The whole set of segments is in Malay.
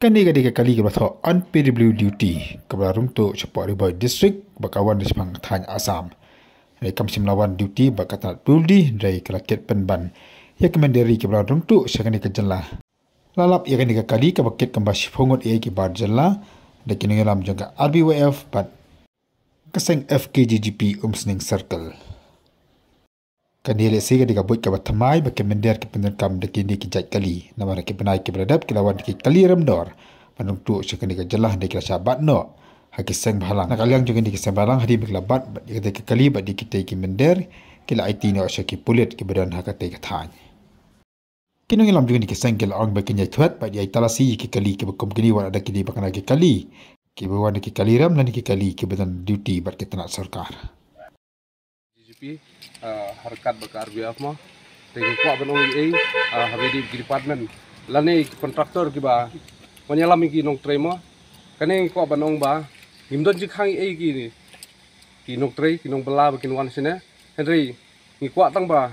Kani gadi ke kali ke batho unpaid duty kebarung tu cepat ribai district bakawan di sepang thang Assam. Dari kamsim lawan duty bakatan puldi dari keraket penban. Ya kemenderi kebarung tu sekani ke jelah. Lalap ya kani ke kali ke baket kembas fungut ia ke bar jelah. Dan kini dalam jangka RBWF bat keseng FKGGP Sening Circle. Kani lesi gadi kabut ke batamai bagi mender ke penerkam dekini ke jat kali. Nama ke penai ke beradab ke lawan ke kali remdor. Panung tu sekani ke jelah de ke sahabat no. Haki seng bahalang. Nak aliang juga di ke sembarang hari berkelabat de ke kali badi kita ke mender ke la IT no syaki pulit ke badan hakate ke thany. Kini ngilam juga di ke seng ke la orang bakinya tuat badi ai talasi ke kali ke bekom kini wan ada kini bakana ke kali. Ke bawan ke kali ram lan ke kali ke badan duty bar ke tanah sarkar. Harkat bakar RBF mah dengan kuat benong habis di department lani kontraktor kiba menyelam ki nong tray mah kane kuat benong ba himdon jikang ki nong tray ki nong bela bikin wan sini Henry ni kuat tang ba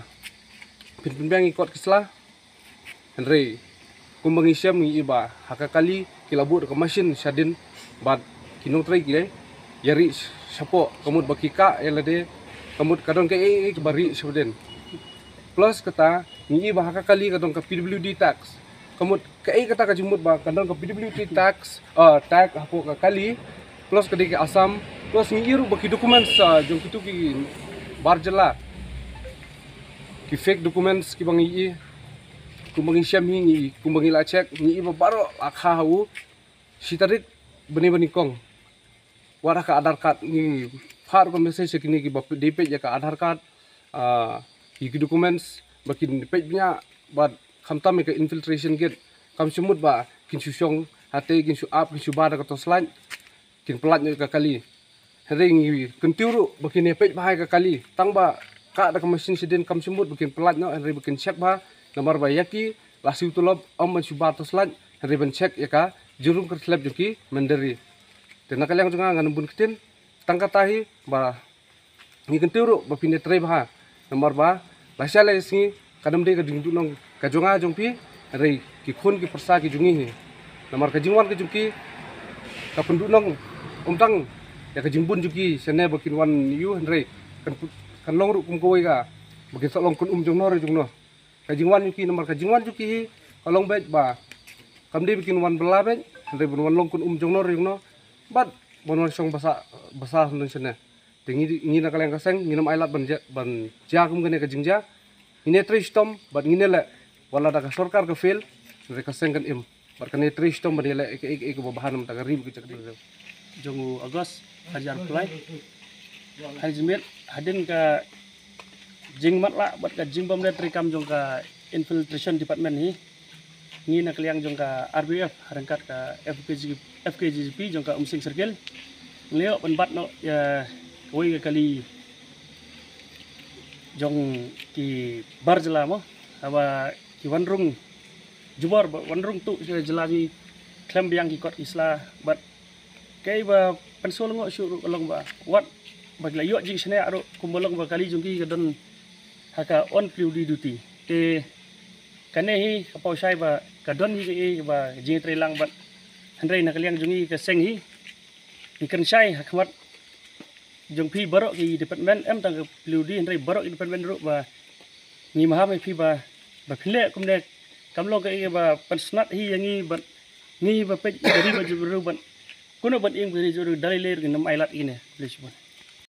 pin kuat kislah Henry kumbangi syam ni iba hakakali kilabut ke mesin syadin bad ki nong tray ki yari sapo kamut bakika elade kamut kadang ke bari sebeden plus kata ni bahaka kali kadang ke PWD tax kamut ke kata ka jumut ba kadang ke PWD tax tag aku ke kali plus ke Assam plus ni iru baki dokumen sa jong kitu ki barjela ki fake documents ki bangi kumbangi syam ni kumbangi la check ni ba baro akha hu sitarit beni kong wara ka Aadhaar card ni far ko message kini ki bap DP ya ka Aadhaar card ki documents bakin DP nya bad khamtam ke infiltration gate kam sumut ba kin syong hate kin su up kin su ba ka to slide kin pelat nya ka kali ring kin tiuru bakin DP bahai ka kali tang ba ka da mesin sidin kam sumut bakin pelat nya ring bakin check ba nomor ba yaki lasiu tulob om su ba to slide ring ben check ya ka jurum ke slab juki menderi dan nakal yang juga nganubun kitin tangkatahi ba ni kentiru ba pine tray ba nomor ba lasale singi kadam de ka dingdu nong ka jonga jongpi rei ki khun ki persa ki jungi ni nomor ka jingwan ki jungki ka pendu nong umtang ya ka jingbun juki sene bakin wan yu rei kan long ru kum koi ka bakin solong kun jongno re jongno ka jingwan juki nomor ka jingwan juki kalong bet ba kamde bikin wan bela bet rei wan long kun jongno re jongno bat bonor song basa nun sene tingi ni nakal yang kaseng nginam ailat ban jakum gane ka jingja ine tristom bat ngine le wala da ka sarkar ka fail re kaseng kan im bat kan tristom ban le ek bahan nam ta rib ki chakdi jongu agos hajar play hajmit hadin ka jingmat la bat ka jingbom le trikam jong ka infiltration department ni nakal yang jong ka RBF harangkat ka FKGGP jong ka Sening Circle leo penbat no ya koi kali jong ki barjela mo aba ki wanrung jubar wanrung tu jelami klem yang ki kot isla bat kai ba pensol ngo syuru long ba wat bagla yo jing sene aro kumbolong ba kali jong ki kadon haka on duty te kane hi kapau sai ba kadon hi ba jing trelang bat handrai nakaliang jungi ke seng hi ikan sai hakmat jong pi barok ki department em tang PWD handrai barok ki department ru ba ni maha me pi ba phile kumne kamlo ke ba pensnat hi yangi ba ni ba pe dari ba juru ba kuno ban ing beri juru dalai ler ki nam ailat ine please